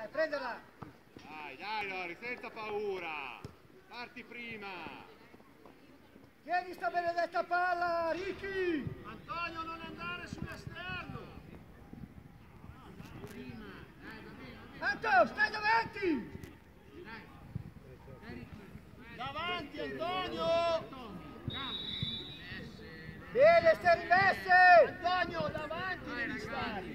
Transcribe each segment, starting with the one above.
prenderla! Dai Lori, senza paura! Parti prima! Tieni sta benedetta palla, Ricky! Antonio, non andare sull'esterno! Anto, stai davanti! Davanti, Antonio! Bene, stai rimesse! Antonio, davanti devi stare!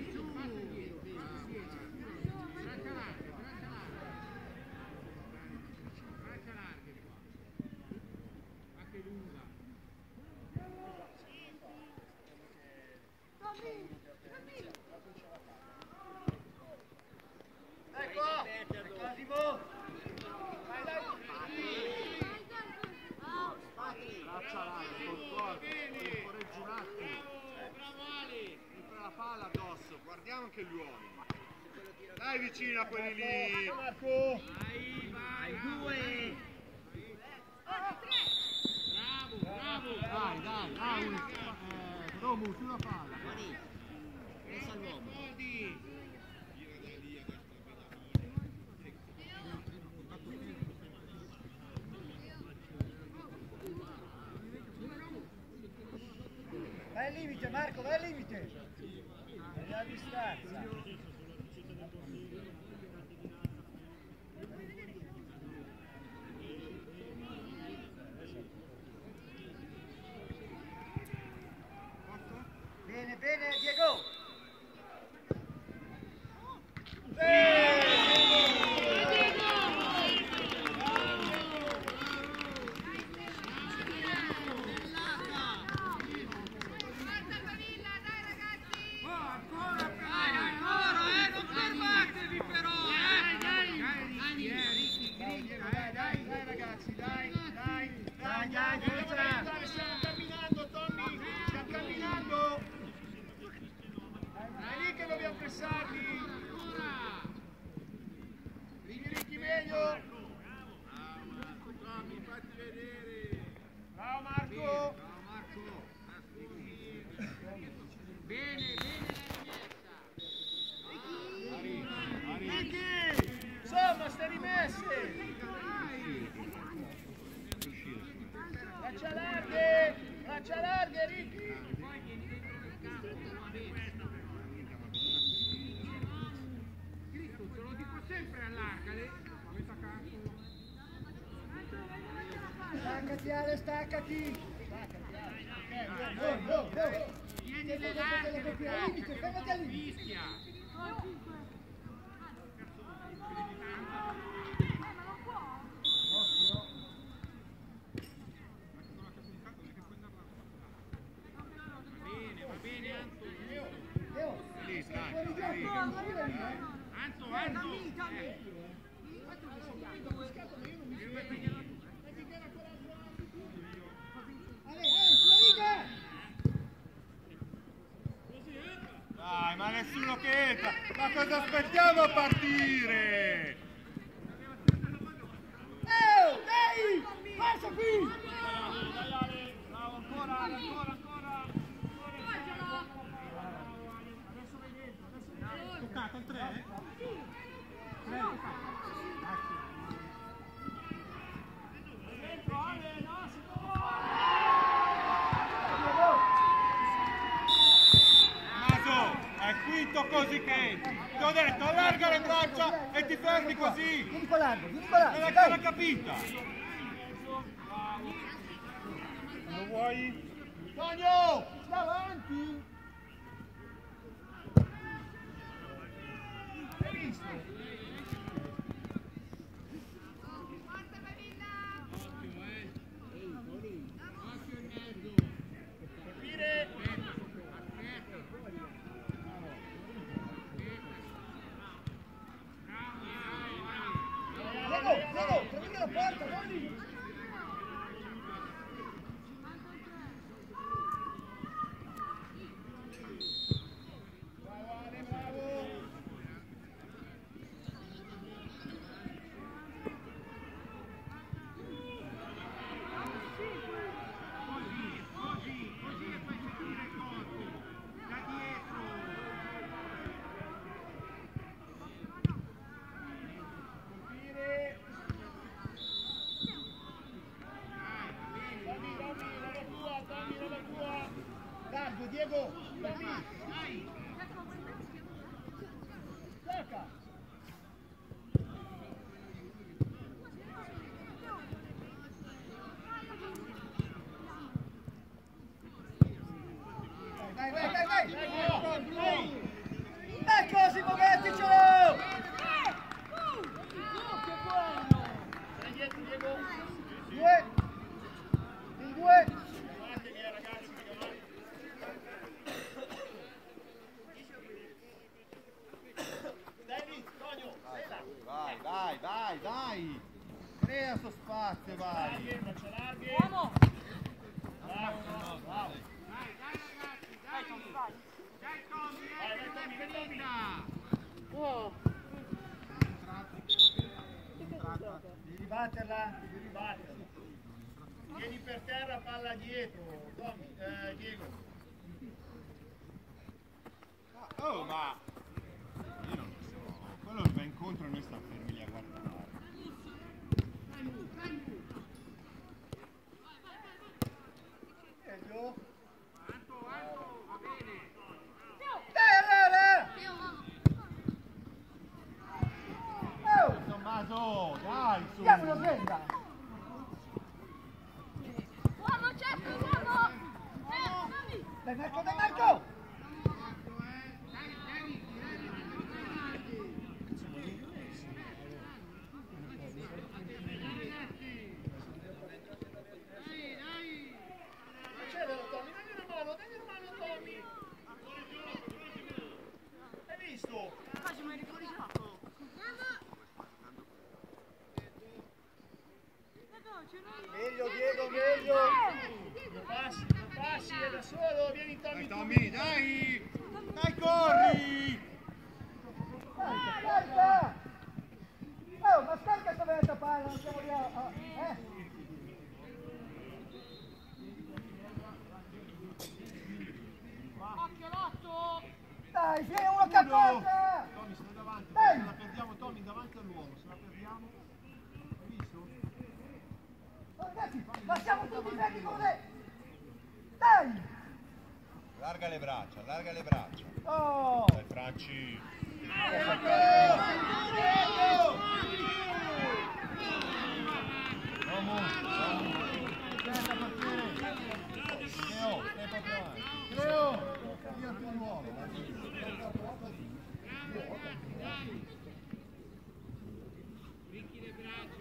Guardiamo anche gli uomini. Dai vicino a quelli lì. Marco. Vai, due. Bravo. Dai. Romu, sulla palla. Pensa all'uomo. Vai al limite, Marco, vai al limite! La distanza. Bene, Diego. Braccia larghe, Ricky! Cristo, te lo dico sempre, allargale. Staccati Ale, staccati! No! Tieni le larghe, al limite, fermati al limite! fischia. Dai, ma nessuno che entra! Ma cosa aspettiamo a partire? Dai! Passa qui! Bravo, ancora! Toccato il 3? È quinto così che ti ho detto allarga le braccia e ti fermi così. Vieni qua largo, Non l'hai ancora capita. Lo vuoi? Antonio, davanti! Hai visto? Diego, prendi la porta, vai! dai! Crea sto spazio, vai! Bravo, bravo. Dai ragazzi, dai! Dai Tommy, che finita! Devi ribatterla. Vieni per terra, palla dietro, Tommy, Diego. Oh, ma io non lo so, quello va incontro e noi stiamo fermi lì a guardare. Meglio. Alto, va bene! Allora! Oh! Tommaso, dai, su! Diamo una prenda! Uomo, certo, uomo! Dai Marco! Accedelo, Tommy, dagli una mano, Tommy. Hai visto? Quasi mi eri fuori gioco. Meglio Diego, meglio! Non passi, è da solo, vieni Tommy. Dai, Tommy, dai! Dai, corri! Scarica! Oh, ma scarica sta bella palla, non siamo lì Occhio, l'otto! Dai, vieni uno che appoggia! Tommy, sono davanti, Dai! se la perdiamo, Tommy, davanti all'uomo, se la perdiamo... Hai visto? Oh, ragazzi, ma siamo tutti fermi con te! Dai! Allarga le braccia. Oh! Dai, Franci! Ricchi le braccia!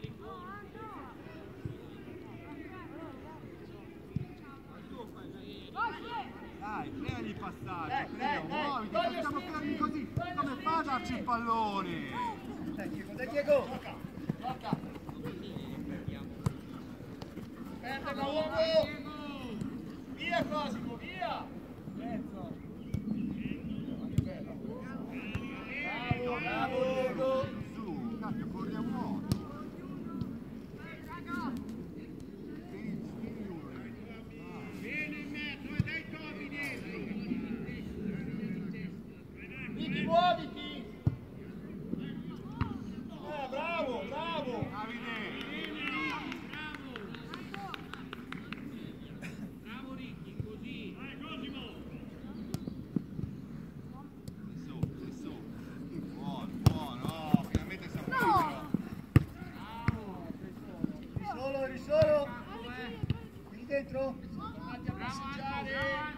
Dai, creagli passaggio, muoviti, facciamo fermi così! Come fa a darci il pallone? Dai Diego! Perdela, uomo! Via Cosimo, via! Bravo Diego! Su, cambio, corri a vuoto! Bene in mezzo, dai Tommy dentro! Vicky, muoviti! Bravo! Davide! Bravo Ricchi, così! Sei su! Buono! Oh, finalmente siamo liberi! Risolo! Qui dentro! Tornati a passeggiare!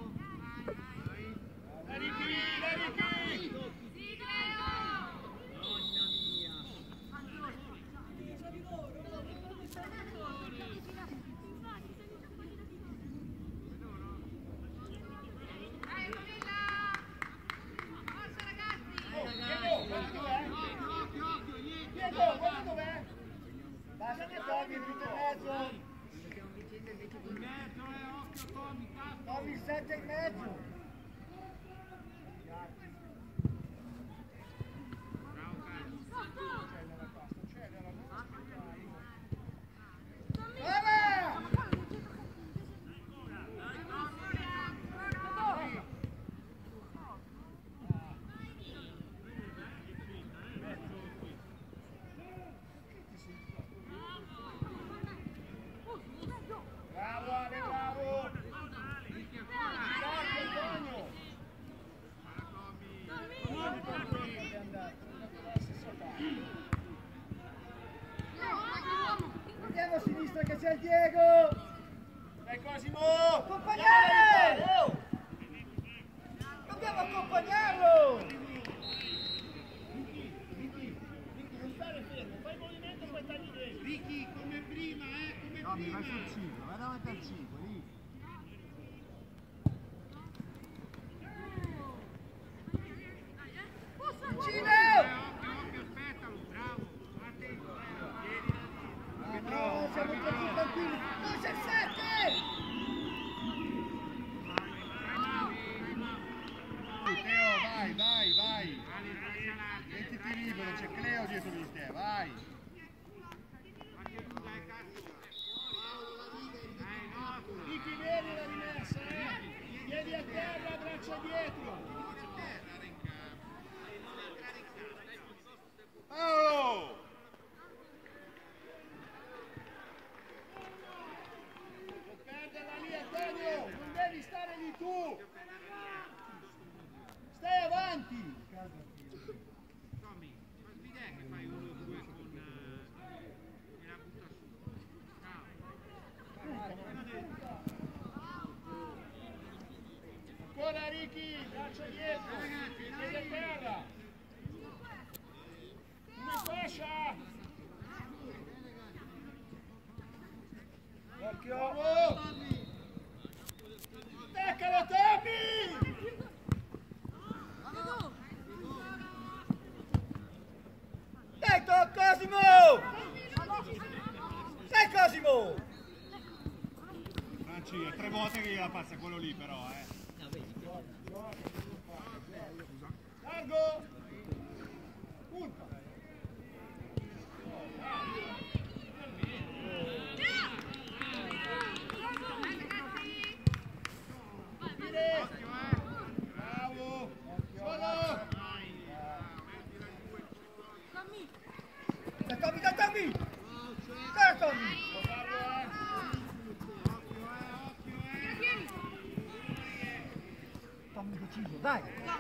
Dai Ricky! Diego, guarda dov'è? Basta che Tommy è tutto in mezzo! In mezzo, occhio Tommy, cazzo! Tommy il 7 in mezzo! Bravo cazzo! Brava! Bravo Ale, bravo! Ricchi ancora! Andiamo a sinistra che c'è il Diego! Dai Cosimo! Accompagnare! Dobbiamo accompagnarlo! Non stare fermo, fai il movimento e poi tagli dentro. Ricchi, come prima, come Tommy, prima! vai sul 5, vai davanti al 5, lì! Vicino! Occhio, aspettalo, bravo! Attento! Oh! Non perderla lì, Antonio! Non devi stare lì tu! Stai avanti! Tommy, ma sveglia che fai 1-2 con e la butta su. Ancora Ricky, braccio dietro, piede a terra. Come fascia? Occhio! Attaccalo Tommy! Dai, Cosimo! Dai, Cosimo! Franci, è 3 volte che gliela passa quello lì però, Largo! Punta! Bravo! Solo! Dai, Tommy, dai, Tommy! Dai, Tommy! Tommy deciso, dai!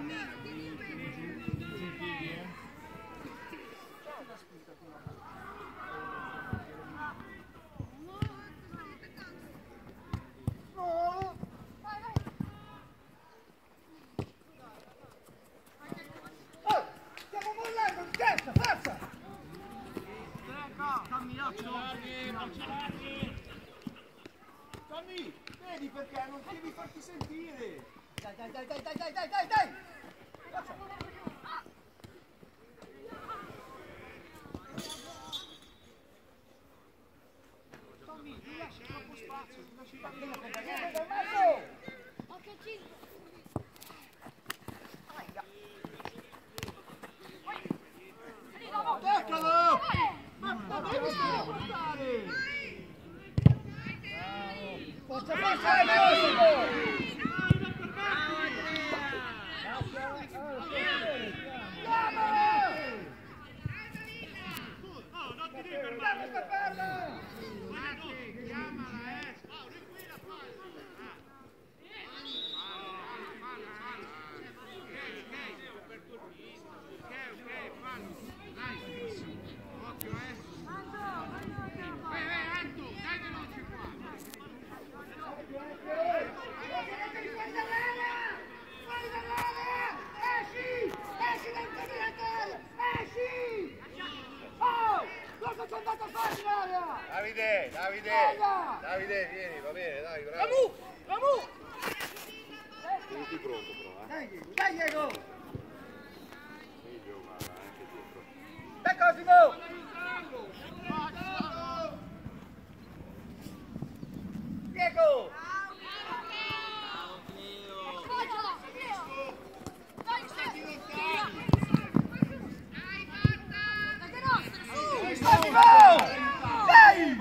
No! Oh! Stiamo mollando, di testa, forza! Tommy, vedi perché non devi farti sentire! Dai, dai, dai, dai, dai, dai, dai, dai, dai! Forza! Tommy, non lasci troppo spazio, non lasci troppo Marco! Occhio Cino. Attaccalo! Ma devi stare a portare! Forza, forza, Cosimo! Andiamo a stapparla! Cosa ci è andato a fare in area? Davide, Davide! Bella! Davide, vieni, va bene, dai, bravo! Ramu! Tutti pronto però, Dai Diego, dai Diego! Figlio, ma anche dietro. Dai Cosimo! Diego! Cosimo! Dai!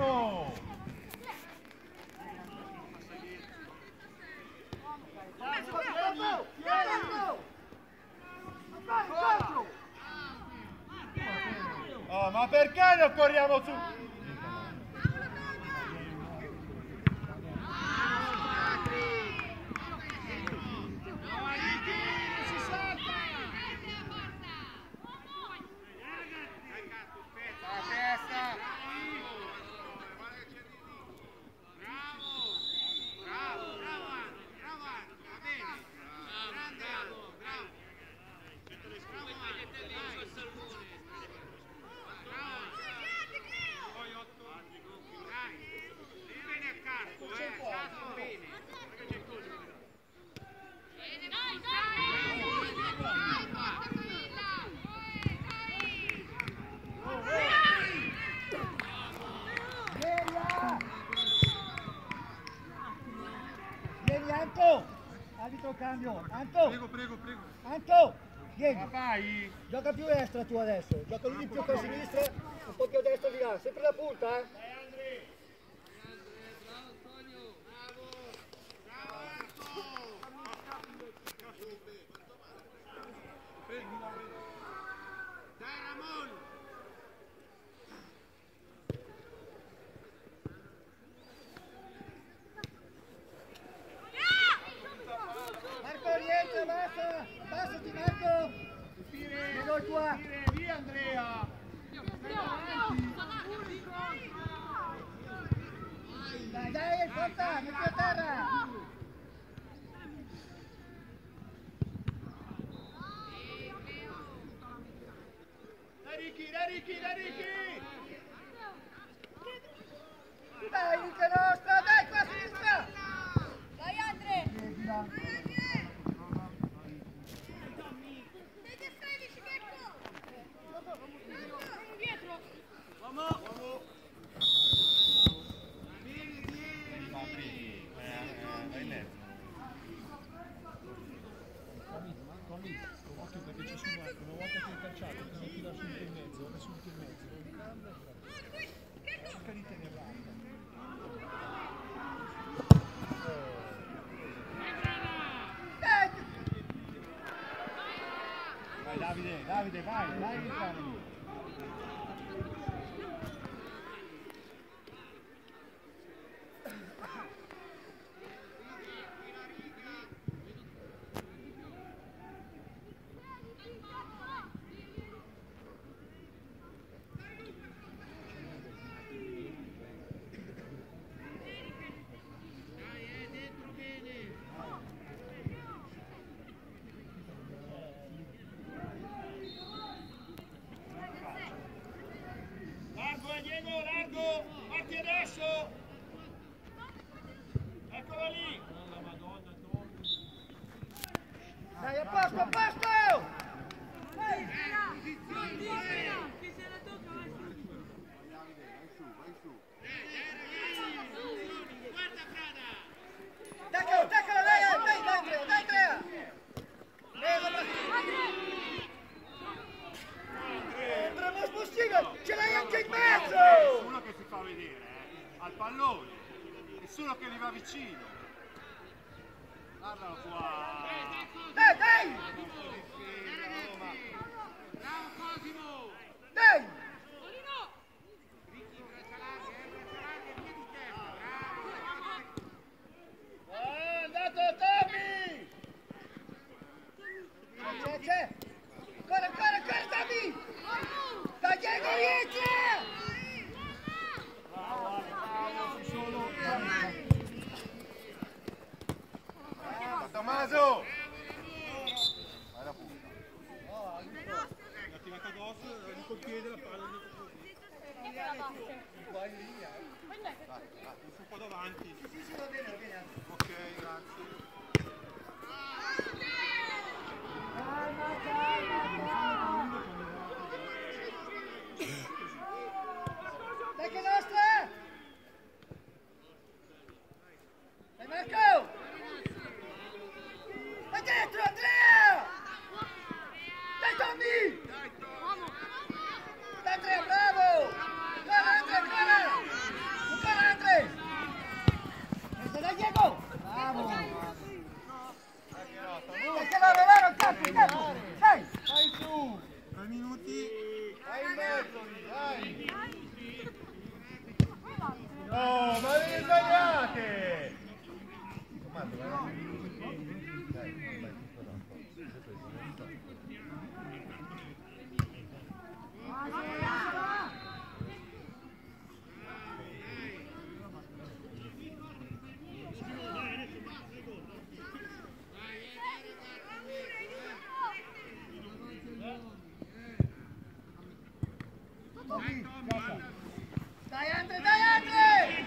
Oh, ma perché non corriamo su? Vieni Anto! Arbitro cambio! Anto! Prego. Anto! Vieni! Ma vai! Gioca più destra tu adesso! Gioca lui più per sinistra, un po' più a destra di là! Sempre la punta, eh! Dai Ramon! Marco, rientra, basta! Passati, Marco! Vedo qua! Via Andrea! Dai, forza, metti a terra! Dai Ricky! Dai, Mica nostra, dai, qua a sinistra! Dai Andre! Chiedila. Dietro! Occhio perché ci sono una volta che hai calciato, ti metti là sul in mezzo, cerca di tenerla. Vai Davide, vai, Vittorio. Largo! Parti adesso! Eccola lì! Dai, a posto! Vai Guarda Prada! Taccalo, dai, Andrea! Andrea, non è possibile! Ce l'hai anche in mezzo! Nessuno che si fa vedere, al pallone, nessuno che gli va vicino. Guardalo qua. Dai! Bravo Cosimo! Dai! Ricky, braccia larghe, via di testa, bravo! È andato Tommy! C'è! Ancora, Tommy! Dai, Diego, rientra! Ci sono. Tommaso! Vai la punta. È attivata addosso, col piede la palla. Vai in linea. Un po' davanti. Sì, va bene. Ok, grazie. Dai che nostra! Dai Marco! Dai dentro Andrea! Dai Tommy! Dai Andrea, bravo! Ancora Andrea! Dai Diego! Bravo! Dai che va, vero, campo! Dai! Vai su! 3 minuti. Vai in mezzo lì, dai! No, ma le sbagliate! Comando, vai. Dai, vai, Dai Andre!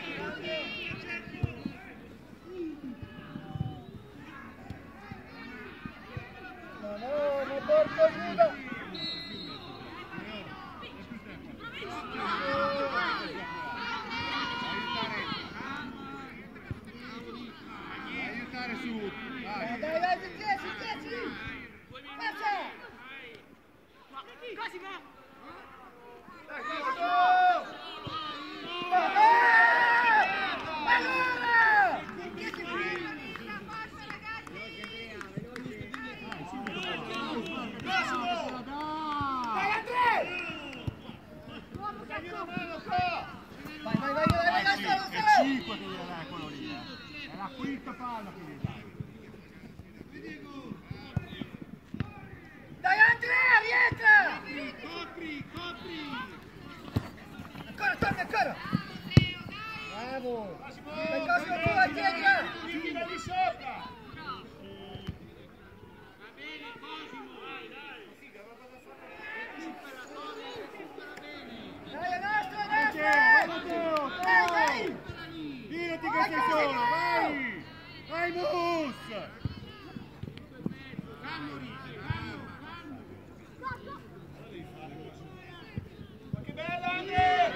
No, ma porco Giuda! aiutare su! Dai, 10! Passa! Cosimo! Allora! A quinta palla quindi, dai. Dai Andrea, rientra! Copri! Ancora, torna ancora! Bravo! Dai Cosimo, tu atteggia! Tira di sopra! Va bene, Cosimo! Dai! Recupera bene! Dai, è nostro, è Matteo, nostro! Matteo, Dai! Tirati che sei solo, vai! Vai Mus! Calmo, Ricci, calmo! Che bella Andrea!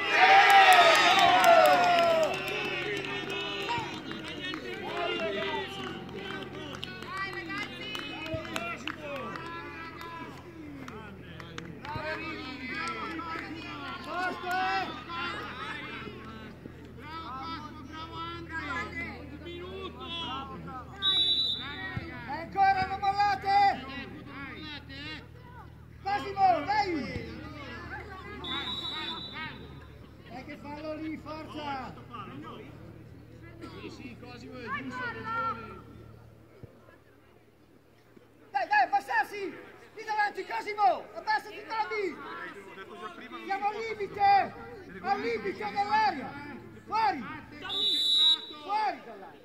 Bravo Andre! Un minuto! Ancora, non mollate! Cosimo, dai! Dai che fallo lì, forza! Sì, Cosimo è giusto, ha ragione. Dai, abbassarsi! Lì davanti, Cosimo! Abbassati, Toby! Siamo al limite! Al limite dell'aria! Fuori! Fuori dall'aria!